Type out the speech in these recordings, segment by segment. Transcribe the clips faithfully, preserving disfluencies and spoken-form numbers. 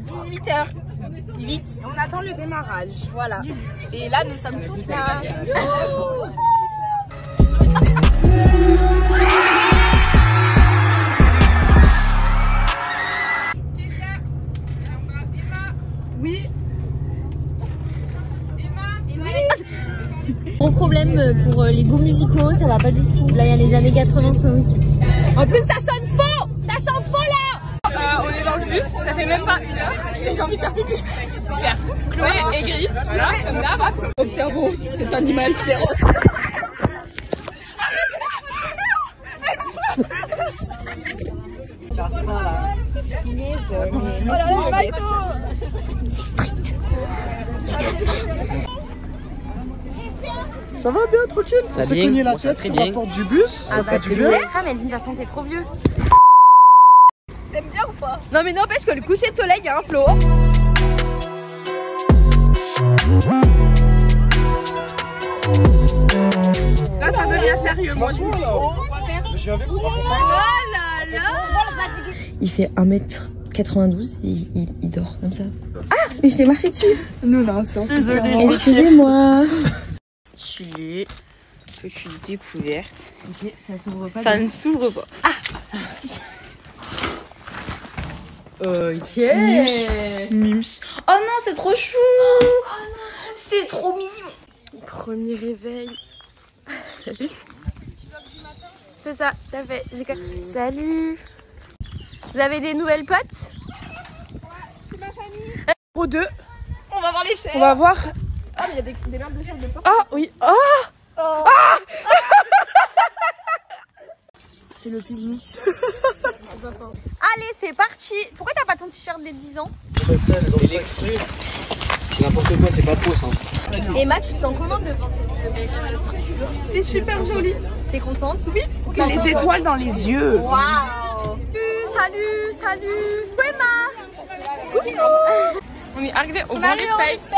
dix-huit heures huit. On attend le démarrage. Voilà. Et là, nous sommes tous là. Oui. Gros problème pour les goûts musicaux, ça va pas du tout. Là, il y a les années quatre-vingts aussi. En plus, ça chante faux. Ça chante faux là. Euh, on est dans le bus, ça fait même pas une heure et j'ai envie de faire pipi. Super. Chloé aigrie, voilà, comme d'hab. Observons cet animal féroce. Ça sent là. C'est strict. Ça va bien, tranquille. On s'est cogné la tête sur la porte du bus. Ça fait du bien. Ah, mais de toute façon, t'es trop vieux. T'aimes bien ou pas? Non mais n'empêche que le coucher de soleil, il y a un flot. Là ça devient sérieux, moi je m'assois là. Je viens avec vous. Oh là là. Il fait un mètre quatre-vingt-douze et il, il dort comme ça. Ah, mais je t'ai marché dessus. Nous là, c'est Excusez-moi. Chili, petite découverte. Okay, ça s'ouvre pas. Ça ne s'ouvre pas. Ah, si. Ok. Mims. Mims. Oh non, c'est trop chou. Oh non. C'est trop mignon. Premier réveil. C'est ça, tout à fait. Salut. Vous avez des nouvelles potes? C'est ma famille. Numéro deux. On va voir les chèvres. On va voir. Ah, mais il y a des, des merdes de chèvres de porc. Ah oui. Ah, oh. Ah. C'est le pique-nique. Allez, c'est parti. Pourquoi t'as pas ton t-shirt des dix ans? Il est exprès. C'est n'importe quoi, c'est pas faux ça. Emma, tu te sens comment devant cette belle structure? C'est super joli. T'es contente? Oui, parce qu'il y a les étoiles dans les yeux. Waouh. Salut, salut. Coucou Emma. On est arrivé au Grand Space.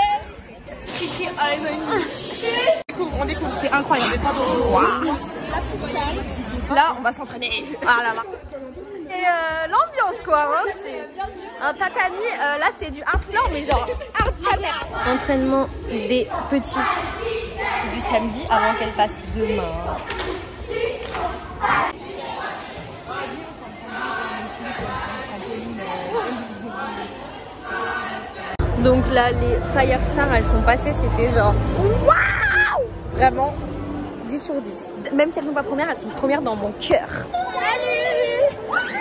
On découvre, c'est incroyable. Wow. Là, on va s'entraîner. Ah là là. Et euh, l'ambiance quoi, hein, c'est un tatami, euh, là c'est du un floor mais genre hardcore. Entraînement des petites du samedi avant qu'elles passent demain. Donc là les Fire Stars elles sont passées, c'était genre waouh, vraiment dix sur dix. Même si elles sont pas premières, elles sont premières dans mon cœur. Salut.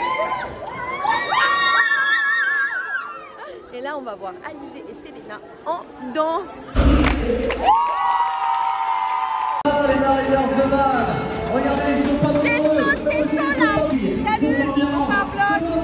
Et là on va voir Alizé et Selena en danse. C'est chaud, c'est chaud là. Salut, on va vlog.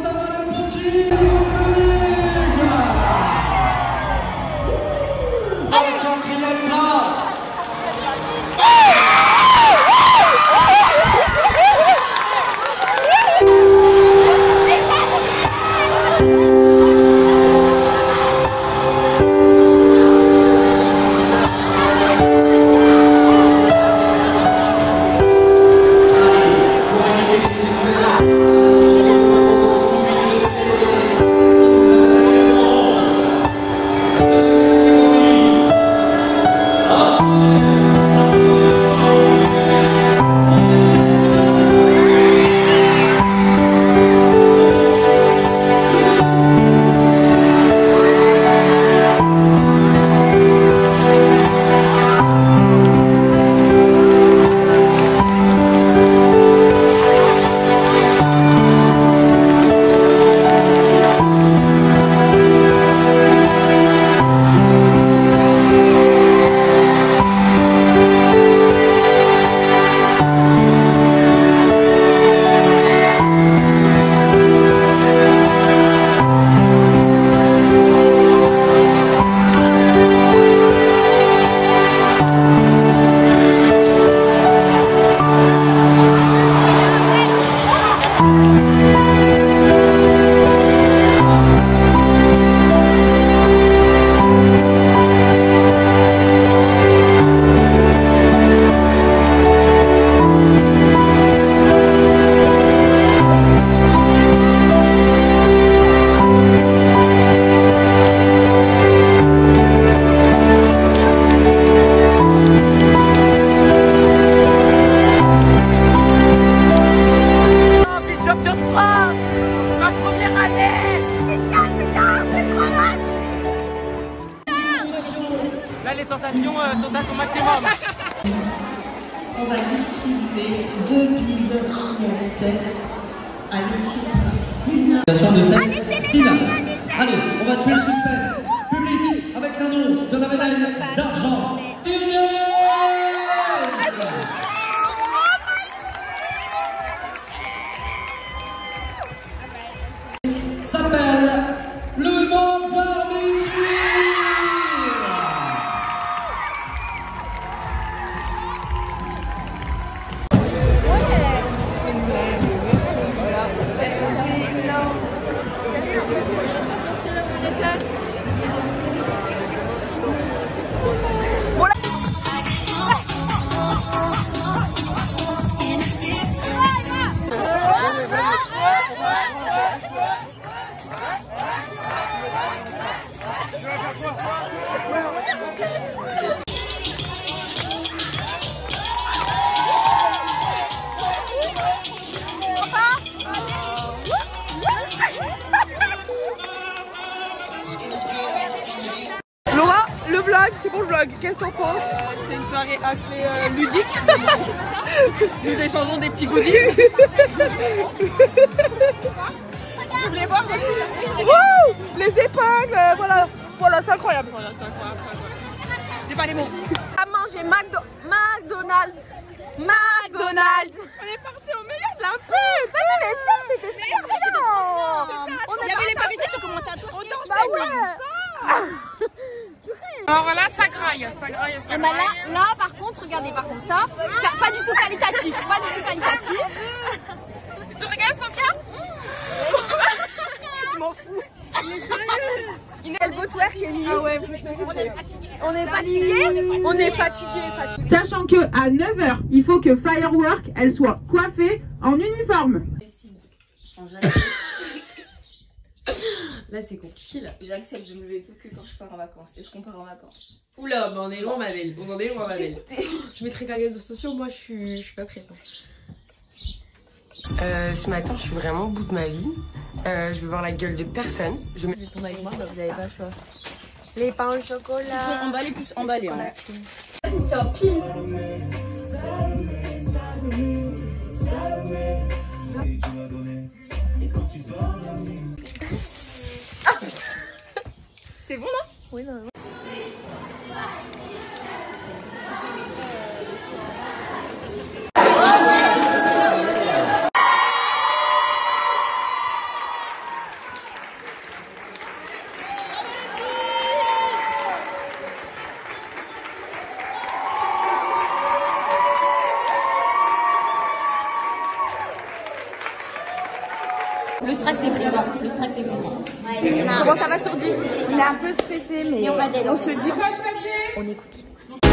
tentation euh, sont à son maximum. On va distribuer deux billes I R S F à l'équipe. Une de cette finale. Allez, on va tuer le suspense. Public avec l'annonce de la médaille d'argent. S'appelle le Monta Michi. Laura, le vlog, c'est pour le vlog. Qu'est-ce que t'en penses? euh, C'est une soirée assez euh, ludique. Nous échangeons des petits goodies. Vous voulez voir les, wow, les épingles, euh, voilà, voilà, c'est incroyable. Voilà, c'est incroyable, c'est incroyable. C'est pas les mots. À manger McDo McDonald's. McDonald's. On est parti au meilleur de la fête. Mais oui, mais Estelle, c'était super bien. Il y avait les Parisiens qui ont commencé à tourner. Bah ouais. Alors là, ça graille, ça graille, ça Et bah là, là, par contre, regardez, par contre, ça, pas du tout qualitatif, pas du tout qualitatif. Tu regardes Sophia? Je m'en fous. Il est sérieux. Il est le beau twerk qui est mis. Ah ouais, on est fatigué. On est fatigué. On est fatigué, fatigué. Sachant que à neuf heures, il faut que Firework, elle soit coiffée en uniforme. Là c'est compliqué là. J'accepte de me lever tout cul quand je pars en vacances. Est-ce qu'on part en vacances? Oula, bah on est loin ma belle. On en est loin ma belle. Je mettrai pas les réseaux sociaux, moi je suis, je suis pas prête. Euh, ce matin, je suis vraiment au bout de ma vie. Euh, je veux voir la gueule de personne. Je me... Ton avec moi, bah vous avez pas le choix. Les pains au chocolat. Ils sont emballés plus emballés. Hein. C'est un pile. C'est bon, non? Oui, non, non. Le strike est présent. Le strike est présent. Comment ça va sur dix? On est un peu stressé, mais on, va on se dit pas. On écoute.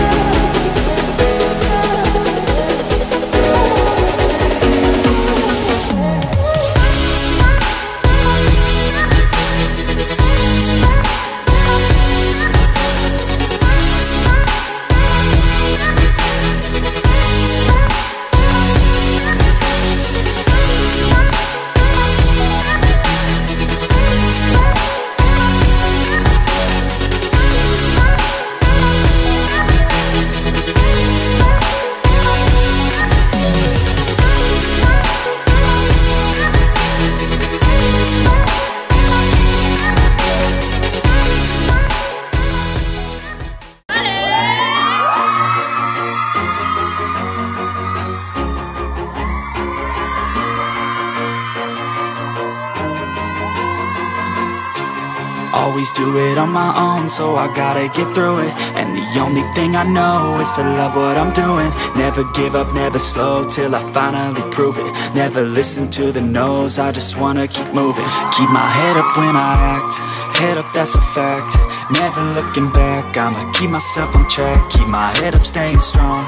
Always do it on my own, so I gotta get through it. And the only thing I know is to love what I'm doing. Never give up, never slow, till I finally prove it. Never listen to the no's, I just wanna keep moving. Keep my head up when I act, head up, that's a fact. Never looking back, I'ma keep myself on track. Keep my head up, staying strong.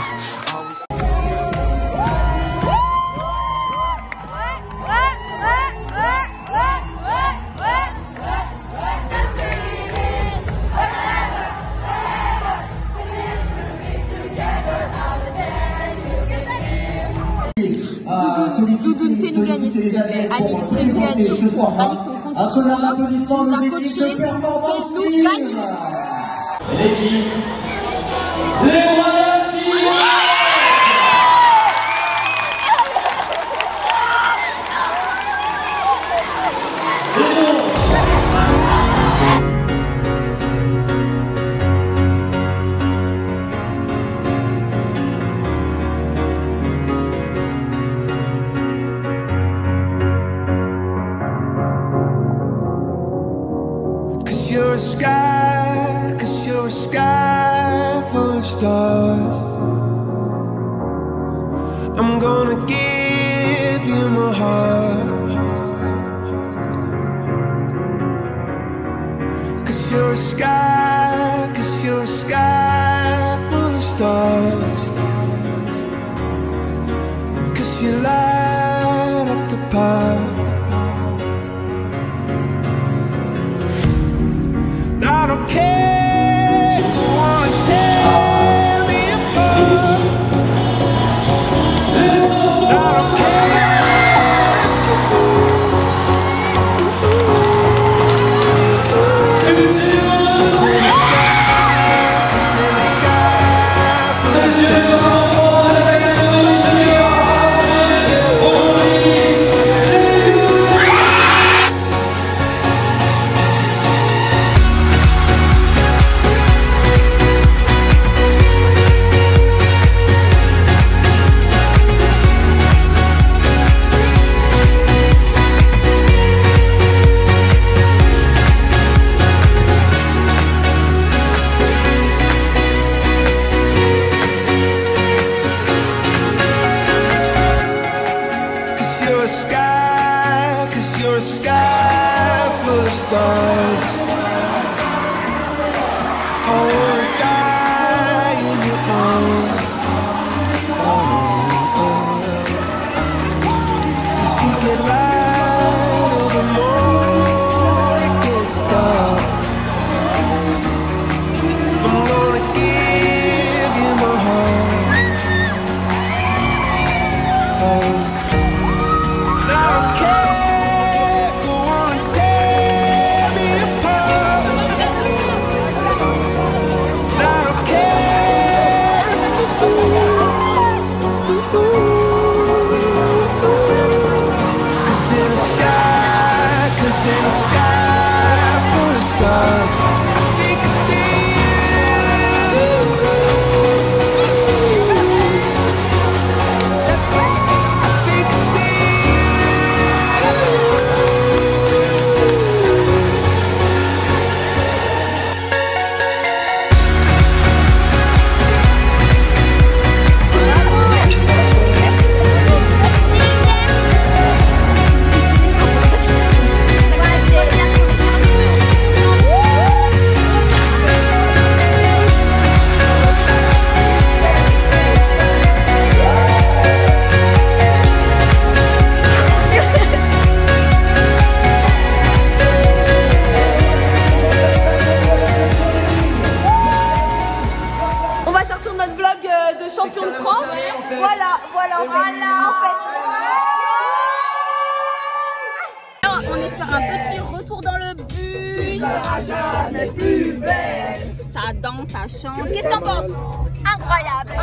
Doudoune, Doudoune, fais-nous gagner s'il te plaît. Alix, fais-nous gagner. Alix, on compte sur toi. Tu nous as coachés. Fais-nous gagner. L'équipe Les Royal Tigers. You're a sky, cause you're a sky full of stars. I'm gonna give you my heart. Cause you're a sky, cause you're a sky full of stars. Cause you light up the park. I don't care, go on and tear me apart. I don't care if you do. Cause in the sky, cause in the sky, full of stars. You're a sky, cause you're a sky full of stars. I wanna die in your arms. Oh, oh. Cause you get lighter the more it gets dark. I'm gonna give you my heart. Oh. Champion de France, voilà, voilà, voilà, en fait. On est sur un petit retour dans le bus. Tu seras jamais plus belle. Ça danse, ça chante. Qu'est-ce que t'en penses? Incroyable.